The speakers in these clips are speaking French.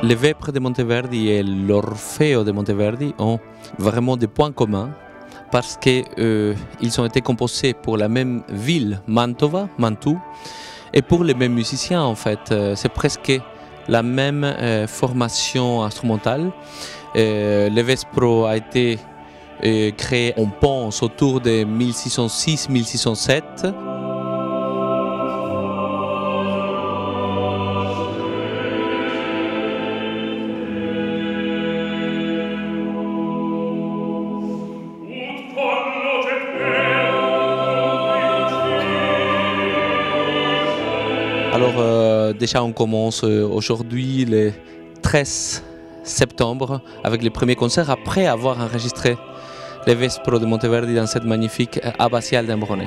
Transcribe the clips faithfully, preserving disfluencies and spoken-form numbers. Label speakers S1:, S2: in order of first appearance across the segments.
S1: Les Vêpres de Monteverdi et l'Orfeo de Monteverdi ont vraiment des points communs parce qu'ils euh, ont été composés pour la même ville, Mantova, Mantoue, et pour les mêmes musiciens en fait. Euh, c'est presque la même euh, formation instrumentale. Euh, le Vespro a été euh, créé, on pense, autour de mille six cent six mille six cent sept. Alors euh, déjà on commence euh, aujourd'hui le treize septembre avec les premiers concerts après avoir enregistré les Vespro de Monteverdi dans cette magnifique abbatiale d'Ambronay.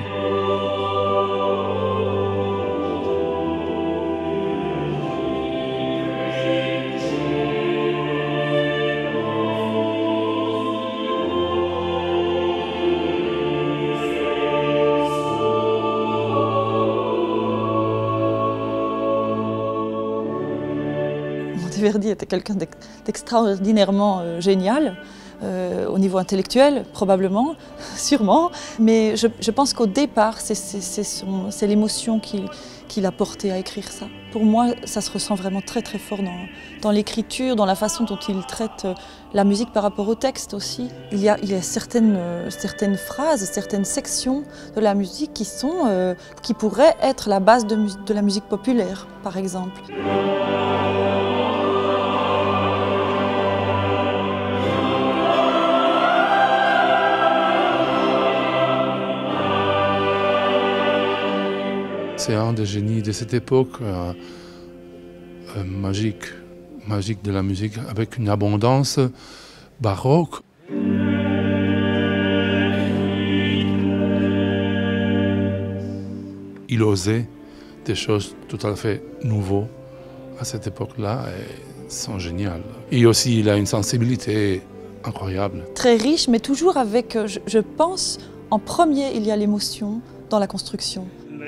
S2: Monteverdi était quelqu'un d'extraordinairement euh, génial, euh, au niveau intellectuel probablement, sûrement, mais je, je pense qu'au départ c'est l'émotion qu'il qu'il a porté à écrire ça. Pour moi ça se ressent vraiment très très fort dans, dans l'écriture, dans la façon dont il traite la musique par rapport au texte aussi. Il y a, il y a certaines, euh, certaines phrases, certaines sections de la musique qui, sont, euh, qui pourraient être la base de, de la musique populaire par exemple.
S3: C'est un des génies de cette époque, euh, euh, magique, magique de la musique, avec une abondance baroque. Il osait des choses tout à fait nouvelles à cette époque-là et sont géniales. Et aussi, il a une sensibilité incroyable.
S2: Très riche, mais toujours avec, je, je pense, en premier, il y a l'émotion dans la construction.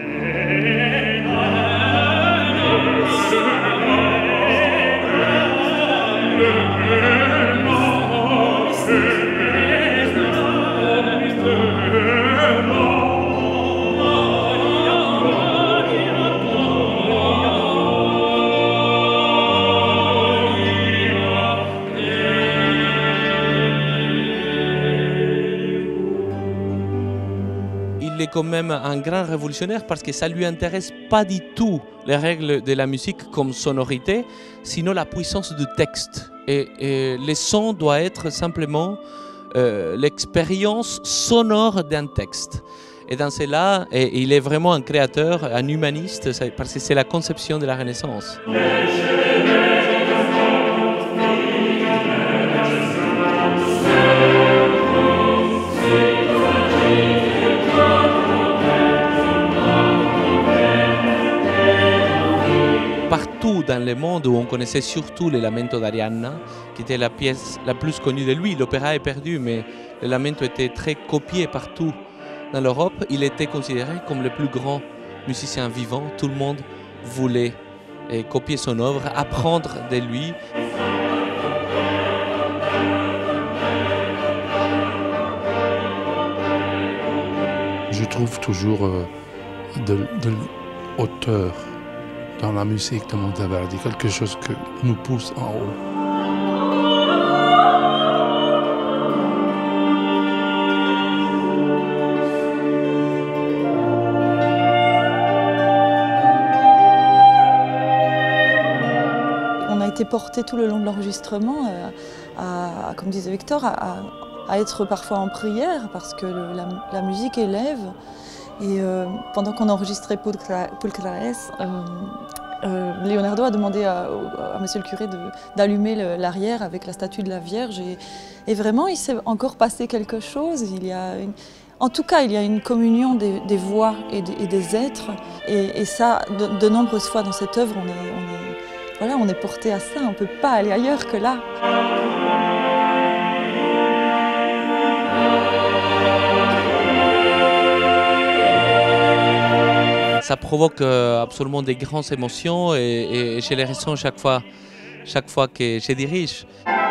S1: Il est quand même un grand révolutionnaire parce que ça ne lui intéresse pas du tout les règles de la musique comme sonorité, sinon la puissance du texte. Et, et le son doit être simplement euh, l'expérience sonore d'un texte. Et dans cela, et il est vraiment un créateur, un humaniste, parce que c'est la conception de la Renaissance. Partout dans le monde où on connaissait surtout le Lamento d'Arianna, qui était la pièce la plus connue de lui. L'opéra est perdu, mais le Lamento était très copié partout dans l'Europe. Il était considéré comme le plus grand musicien vivant. Tout le monde voulait eh, copier son œuvre, apprendre de lui.
S3: Je trouve toujours euh, de, de hauteur dans la musique de Monteverdi, quelque chose qui nous pousse en haut.
S2: On a été porté tout le long de l'enregistrement, à, à, comme disait Victor, à, à être parfois en prière parce que le, la, la musique élève. Et euh, pendant qu'on enregistrait Pulcraes, euh, euh, Leonardo a demandé à, à monsieur le curé d'allumer l'arrière avec la statue de la Vierge. Et, et vraiment, il s'est encore passé quelque chose. Il y a une, en tout cas, il y a une communion des, des voix et des, et des êtres. Et, et ça, de, de nombreuses fois dans cette œuvre, on est, on est, voilà, on est porté à ça. On ne peut pas aller ailleurs que là.
S1: Ça provoque absolument des grandes émotions et, et je les ressens chaque fois chaque fois que je dirige.